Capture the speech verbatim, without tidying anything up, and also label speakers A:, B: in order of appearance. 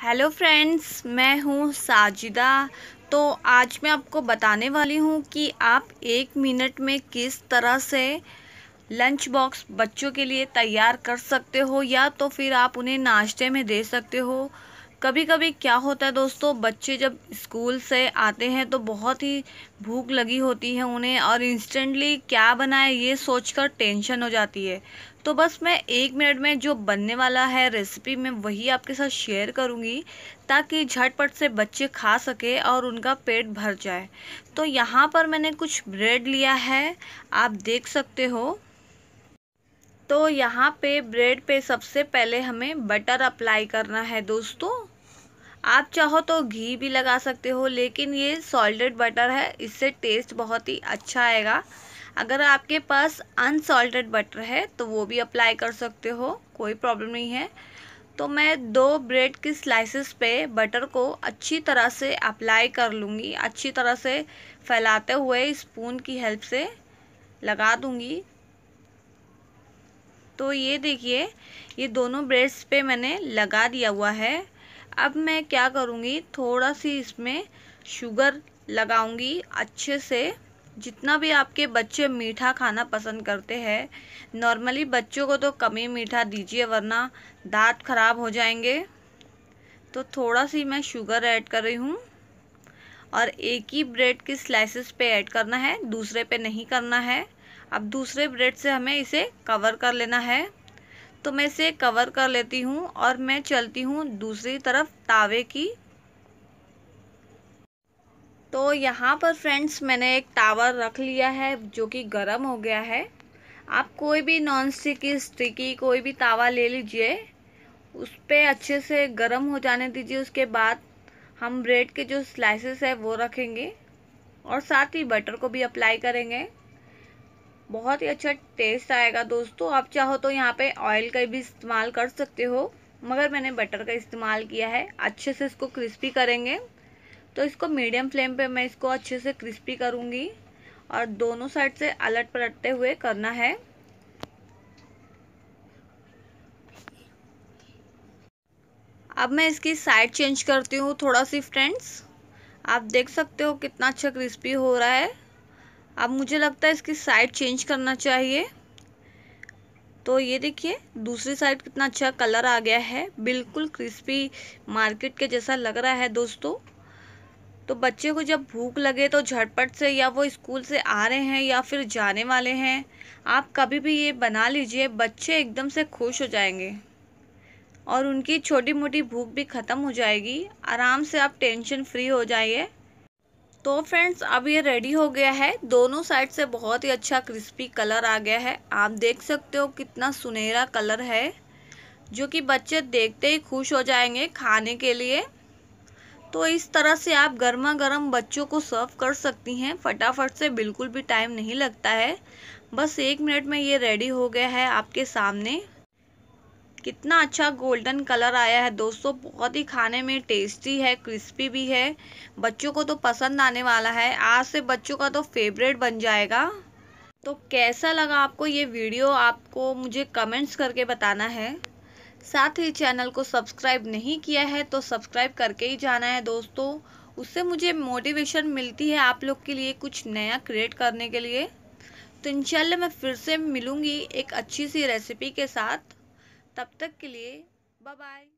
A: Hello friends, मैं हूँ साजिदा। तो आज मैं आपको बताने वाली हूँ कि आप एक मिनट में किस तरह से लंच बॉक्स बच्चों के लिए तैयार कर सकते हो, या तो फिर आप उन्हें नाश्ते में दे सकते हो। कभी कभी क्या होता है दोस्तों, बच्चे जब स्कूल से आते हैं तो बहुत ही भूख लगी होती है उन्हें, और इंस्टेंटली क्या बनाए ये सोचकर टेंशन हो जाती है। तो बस मैं एक मिनट में जो बनने वाला है रेसिपी मैं वही आपके साथ शेयर करूँगी, ताकि झटपट से बच्चे खा सके और उनका पेट भर जाए। तो यहाँ पर मैंने कुछ ब्रेड लिया है, आप देख सकते हो। तो यहाँ पे ब्रेड पे सबसे पहले हमें बटर अप्लाई करना है दोस्तों। आप चाहो तो घी भी लगा सकते हो, लेकिन ये सॉल्टेड बटर है, इससे टेस्ट बहुत ही अच्छा आएगा। अगर आपके पास अनसॉल्टेड बटर है तो वो भी अप्लाई कर सकते हो, कोई प्रॉब्लम नहीं है। तो मैं दो ब्रेड की स्लाइसेस पे बटर को अच्छी तरह से अप्लाई कर लूँगी, अच्छी तरह से फैलाते हुए स्पून की हेल्प से लगा दूँगी। तो ये देखिए, ये दोनों ब्रेड्स पे मैंने लगा दिया हुआ है। अब मैं क्या करूँगी, थोड़ा सी इसमें शुगर लगाऊंगी अच्छे से। जितना भी आपके बच्चे मीठा खाना पसंद करते हैं, नॉर्मली बच्चों को तो कम ही मीठा दीजिए वरना दांत खराब हो जाएंगे। तो थोड़ा सी मैं शुगर ऐड कर रही हूँ, और एक ही ब्रेड की स्लाइसेस पे ऐड करना है, दूसरे पे नहीं करना है। अब दूसरे ब्रेड से हमें इसे कवर कर लेना है। तो मैं इसे कवर कर लेती हूँ और मैं चलती हूँ दूसरी तरफ तावे की। तो यहाँ पर फ्रेंड्स मैंने एक तावा रख लिया है जो कि गर्म हो गया है। आप कोई भी नॉन स्टिकी स्टिकी कोई भी तावा ले लीजिए, उस पर अच्छे से गर्म हो जाने दीजिए। उसके बाद हम ब्रेड के जो स्लाइसेस है वो रखेंगे और साथ ही बटर को भी अप्लाई करेंगे। बहुत ही अच्छा टेस्ट आएगा दोस्तों। आप चाहो तो यहाँ पे ऑयल का भी इस्तेमाल कर सकते हो, मगर मैंने बटर का इस्तेमाल किया है। अच्छे से इसको क्रिस्पी करेंगे। तो इसको मीडियम फ्लेम पे मैं इसको अच्छे से क्रिस्पी करूँगी, और दोनों साइड से अलट पलटते हुए करना है। अब मैं इसकी साइड चेंज करती हूँ थोड़ा सी फ्रेंड्स। आप देख सकते हो कितना अच्छा क्रिस्पी हो रहा है। अब मुझे लगता है इसकी साइड चेंज करना चाहिए। तो ये देखिए, दूसरी साइड कितना अच्छा कलर आ गया है, बिल्कुल क्रिस्पी मार्केट के जैसा लग रहा है दोस्तों। तो बच्चे को जब भूख लगे तो झटपट से, या वो स्कूल से आ रहे हैं या फिर जाने वाले हैं, आप कभी भी ये बना लीजिए, बच्चे एकदम से खुश हो जाएंगे और उनकी छोटी मोटी भूख भी ख़त्म हो जाएगी। आराम से आप टेंशन फ्री हो जाइए। तो फ्रेंड्स अब ये रेडी हो गया है, दोनों साइड से बहुत ही अच्छा क्रिस्पी कलर आ गया है। आप देख सकते हो कितना सुनहरा कलर है, जो कि बच्चे देखते ही खुश हो जाएंगे खाने के लिए। तो इस तरह से आप गर्मा गर्म बच्चों को सर्व कर सकती हैं फटाफट से, बिल्कुल भी टाइम नहीं लगता है। बस एक मिनट में ये रेडी हो गया है आपके सामने। कितना अच्छा गोल्डन कलर आया है दोस्तों, बहुत ही खाने में टेस्टी है, क्रिस्पी भी है। बच्चों को तो पसंद आने वाला है, आज से बच्चों का तो फेवरेट बन जाएगा। तो कैसा लगा आपको ये वीडियो, आपको मुझे कमेंट्स करके बताना है। साथ ही चैनल को सब्सक्राइब नहीं किया है तो सब्सक्राइब करके ही जाना है दोस्तों, उससे मुझे मोटिवेशन मिलती है आप लोग के लिए कुछ नया क्रिएट करने के लिए। तो इंशाल्लाह मैं फिर से मिलूँगी एक अच्छी सी रेसिपी के साथ। तब तक के लिए बाय बाय।